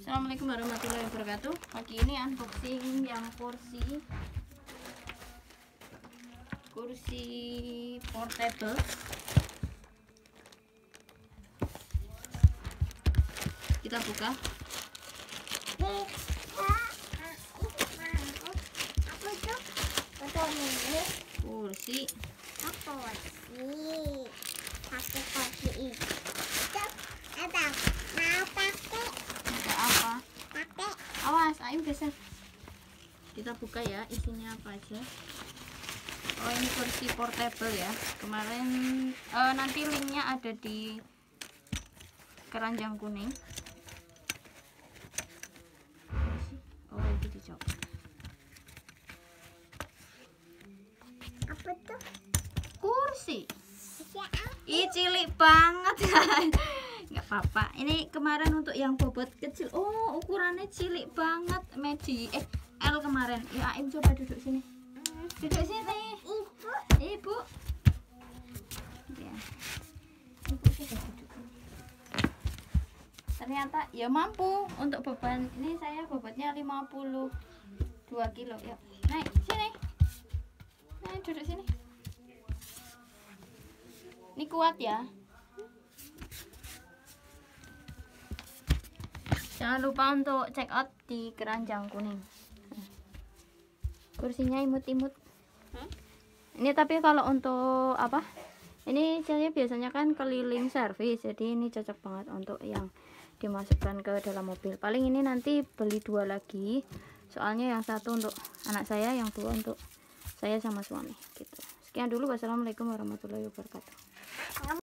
Assalamualaikum warahmatullahi wabarakatuh. Pagi ini unboxing yang kursi portable. Kita buka. Kursi. Pakai kursi itu ada Apa? pakai Awas, ayo geser. Kita buka ya, isinya apa aja. Oh, ini kursi portable ya. Kemarin nanti linknya ada di keranjang kuning. Oh, itu dicoba. apa tuh? Kursi. Ya, Ih, cilik banget. Nggak apa-apa. Ini kemarin untuk yang bobot kecil. Oh, ukurannya cilik banget. L kemarin. Ya, Aim coba duduk sini. Duduk sini. Ibu. Ya. Ibu coba duduk. Ternyata ya mampu untuk beban. Ini saya bobotnya 52 kilo. Yuk, naik sini. Naik duduk sini. Ini kuat ya. Jangan lupa untuk check out di keranjang kuning. Kursinya imut-imut. Ini tapi kalau untuk apa? Ini saya biasanya kan keliling servis, jadi ini cocok banget untuk yang dimasukkan ke dalam mobil. Paling ini nanti beli 2 lagi. Soalnya yang satu untuk anak saya, yang 2 untuk saya sama suami gitu. Sekian dulu. Wassalamualaikum warahmatullahi wabarakatuh.